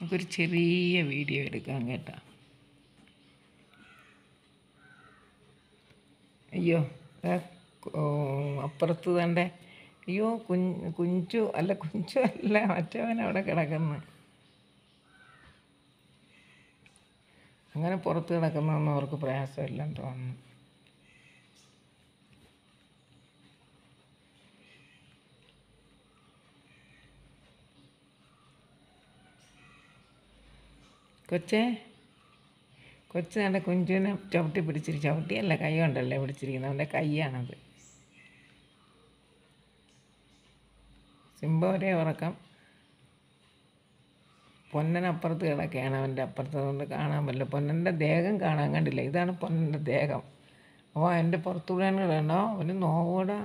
നമുക്കൊരു ചെറിയ വീഡിയോ എടുക്കാം കേട്ടോ. അയ്യോ അപ്പുറത്ത് തൻ്റെ അയ്യോ കുഞ്ചു അല്ല മറ്റവൻ അവിടെ കിടക്കുന്നു. അങ്ങനെ പുറത്ത് കിടക്കുന്നതൊന്നും അവർക്ക് പ്രയാസമില്ലെന്ന് തോന്നുന്നു. കൊച്ച് എൻ്റെ കുഞ്ചുവിനെ ചവിട്ടി പിടിച്ചിരിക്കും. ചവിട്ടിയല്ല, കൈ കൊണ്ടല്ലേ പിടിച്ചിരിക്കുന്നത്. അവൻ്റെ കൈയാണത്. സിംബ ഉറക്കം. പൊന്നനപ്പുറത്ത് കിടക്കുകയാണ്. അവൻ്റെ അപ്പുറത്ത് കൊണ്ട് കാണാൻ പറ്റില്ല. പൊന്നൻ്റെ ദേഹം കാണാൻ കണ്ടില്ല. ഇതാണ് പൊന്നൻ്റെ ദേഹം. അപ്പോൾ എൻ്റെ പുറത്തുകൂടെയാണ് കിടക്കണോ. അവന് നോവൂടാ.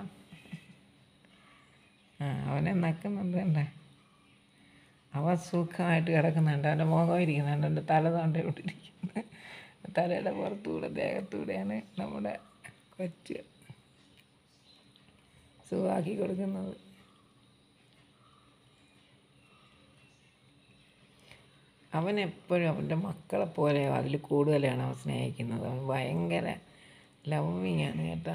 അവനെ നക്കുന്നുണ്ട്. കണ്ടേ, അവൻ സുഖമായിട്ട് കിടക്കുന്നുണ്ട്. അവൻ്റെ മുഖം ഇരിക്കുന്നുണ്ട്. എൻ്റെ തല തോണ്ട ഇവിടെ ഇരിക്കുന്നത്. തലയുടെ പുറത്തുകൂടെ ദേഹത്തൂടെയാണ് നമ്മുടെ കൊച്ച് സുഖമാക്കി കൊടുക്കുന്നത്. അവൻ എപ്പോഴും അവൻ്റെ മക്കളെ പോലെ അതിൽ കൂടുതലാണ് അവൻ സ്നേഹിക്കുന്നത്. അവൻ ഭയങ്കര ലവിങ്ങാണ് കേട്ടോ.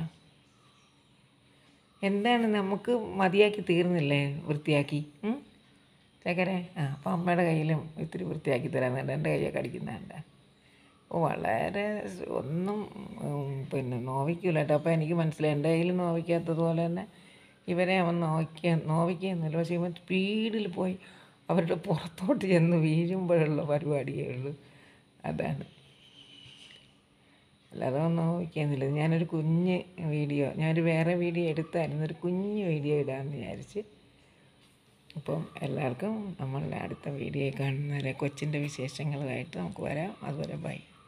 എന്താണ് നമുക്ക് മതിയാക്കി തീർന്നില്ലേ വൃത്തിയാക്കി ചക്കരെ? അപ്പം അമ്മയുടെ കയ്യിലും ഇത്തിരി വൃത്തിയാക്കി തരാൻ എൻ്റെ കയ്യൊക്കെ അടിക്കുന്നുണ്ട്. വളരെ ഒന്നും നോവിക്കില്ല കേട്ടോ. അപ്പോൾ എനിക്ക് മനസ്സിലായി എൻ്റെ കയ്യിൽ നോവിക്കാത്തതുപോലെ തന്നെ ഇവരെ അവൻ നോവിക്കുന്നില്ല. പക്ഷേ ഇവൻ സ്പീഡിൽ പോയി അവരുടെ പുറത്തോട്ട് ചെന്ന് വീഴുമ്പോഴുള്ള പരിപാടിയേ ഉള്ളൂ. അതാണ്, അല്ലാതെ ഒന്നും നോവിക്കുന്നില്ല. ഞാനൊരു കുഞ്ഞ് വീഡിയോ, വേറെ വീഡിയോ എടുത്തായിരുന്നു. ഒരു കുഞ്ഞ് വീഡിയോ ഇടാമെന്ന് വിചാരിച്ച്. അപ്പം എല്ലാവർക്കും നമ്മളുടെ അടുത്ത വീഡിയോ കാണുന്നവരെ കൊച്ചിൻ്റെ വിശേഷങ്ങളുമായിട്ട് നമുക്ക് വരാം. അതുവരെ ബൈ.